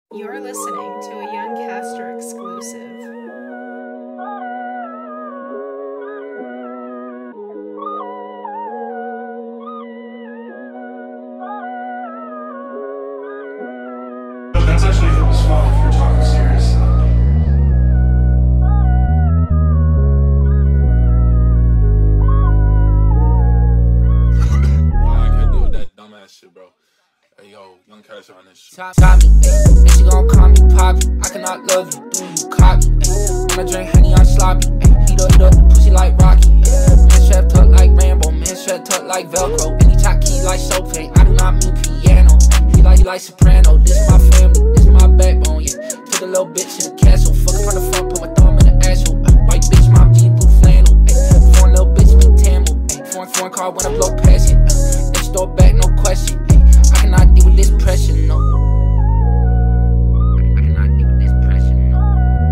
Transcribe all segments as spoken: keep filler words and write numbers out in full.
You're listening to a Yung Castor exclusive. That's actually hit the spot if you're talking serious. I can't deal with that dumbass shit, bro. Hey, yo, Yung Castor on this shit. Top me, ayy, and she gon' call me Papi. I cannot love you, do you copy? Ayy, when I drink Henny I'm sloppy. Ayy, heat up, heat up, pussy like Rocky. Ayy, man strapped up like Rambo, man strapped up like velcro. And he top key like soap paint. I do not mean piano. He like he like soprano. This is my family, this is my backbone. Yeah, took a little bitch in the castle. Fuck from the front, put my thumb in the asshole. Uh, white bitch, mom jean blue flannel. Ayy, foreign little bitch, me Tamel. Ayy, foreign foreign car when I blow past it. Uh, next door back, no question. Ayy, I cannot deal with this pressure, no. I cannot deal with this pressure, no.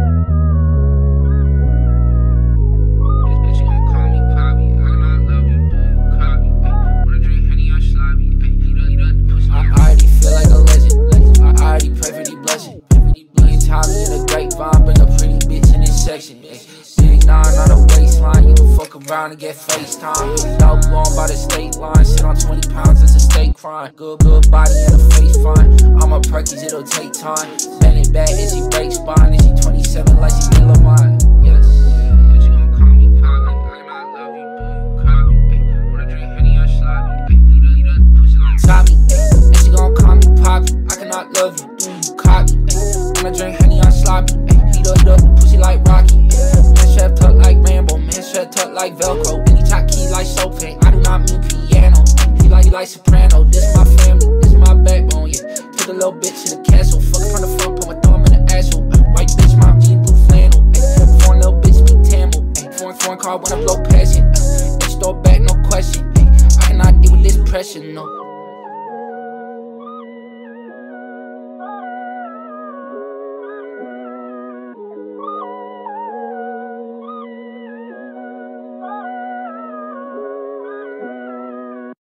This bitch gon' call me Papi. I cannot love you, do you copy? Ay, when I drink Henny I'm sloppy. Ay, heat up, heat up, pussy. I already feel like a legend. I already pray for these blessings. Me and Tommy in a grapevine, bring a pretty bitch in this section. Ay, big nine on the waistline, you can fuck around and get FaceTime. Dog going by the state line, sit on twenty pounds, it's a state crime. Good, good body and a face fine. I'm a perkies, it'll take time. Bend it back, is he break spine? Is he twenty-seven like she in Lamont? Yes. But you gon' call me Papi. I cannot love you, do you copy? Ay, when I drink Henny I'm sloppy. Ay, heat up, heat up, pussy like Tommy. Ay, and she gon' call me Papi. I cannot love you, do you copy? Ay, when I drink Henny I'm sloppy. Ay, heat up, heat up, pussy like Rocky. Ay, man strapped up like Rambo, man strapped up like velcro. And he top key like soap paint. I do not mean piano. He like he like soprano. This is my family, this is my backbone. Yeah, took a little bitch in the castle. Fuck from the front, put my thumb in the asshole. Uh, white bitch, mom jean blue flannel. Ay, foreign little bitch, me Tamel. Ay, foreign foreign car when I blow past it. Uh, next door back, no question. Ay, I cannot deal with this pressure, no.